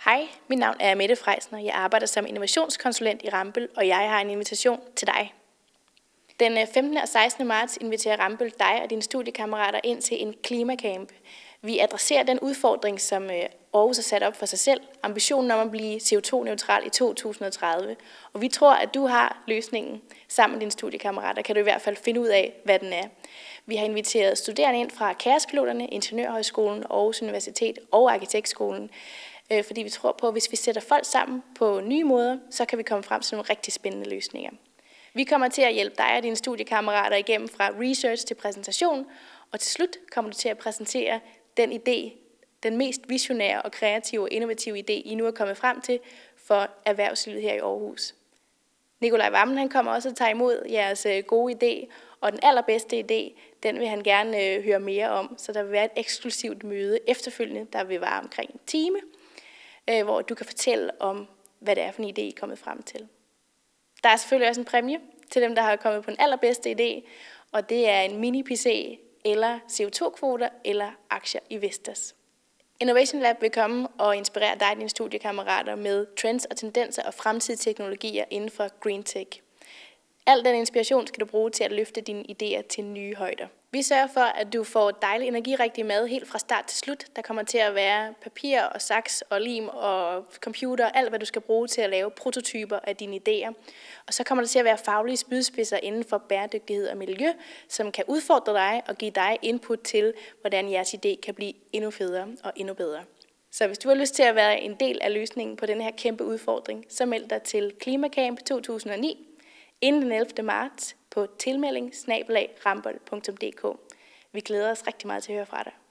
Hej, mit navn er Mette Freisner. Jeg arbejder som innovationskonsulent i Rambøll, og jeg har en invitation til dig. Den 15. og 16. marts inviterer Rambøll dig og dine studiekammerater ind til en klimacamp. Vi adresserer den udfordring, som Aarhus har sat op for sig selv, ambitionen om at blive CO2-neutral i 2030. Og vi tror, at du har løsningen. Sammen med dine studiekammerater kan du i hvert fald finde ud af, hvad den er. Vi har inviteret studerende ind fra Kaospiloterne, Ingeniørhøjskolen, Aarhus Universitet og Arkitektskolen, fordi vi tror på, at hvis vi sætter folk sammen på nye måder, så kan vi komme frem til nogle rigtig spændende løsninger. Vi kommer til at hjælpe dig og dine studiekammerater igennem fra research til præsentation, og til slut kommer du til at præsentere den idé, den mest visionære og kreative og innovative idé, I nu er kommet frem til for erhvervslivet her i Aarhus. Nikolaj Wammen, han kommer også og tager imod jeres gode idé, og den allerbedste idé, den vil han gerne høre mere om, så der vil være et eksklusivt møde efterfølgende, der vil vare omkring en time, hvor du kan fortælle om, hvad det er for en idé, I er kommet frem til. Der er selvfølgelig også en præmie til dem, der har kommet på den allerbedste idé, og det er en mini-PC, eller CO2-kvoter, eller aktier i Vestas. Innovation Lab vil komme og inspirere dig og dine studiekammerater med trends og tendenser og fremtidige teknologier inden for Green Tech. Al den inspiration skal du bruge til at løfte dine idéer til nye højder. Vi sørger for, at du får dejlig energirigtig mad helt fra start til slut. Der kommer til at være papir og saks og lim og computer, alt hvad du skal bruge til at lave prototyper af dine idéer. Og så kommer der til at være faglige spydspidser inden for bæredygtighed og miljø, som kan udfordre dig og give dig input til, hvordan jeres idé kan blive endnu federe og endnu bedre. Så hvis du har lyst til at være en del af løsningen på den her kæmpe udfordring, så meld dig til Klimacamp 2009 inden den 11. marts på tilmelding@rambøll.dk. Vi glæder os rigtig meget til at høre fra dig.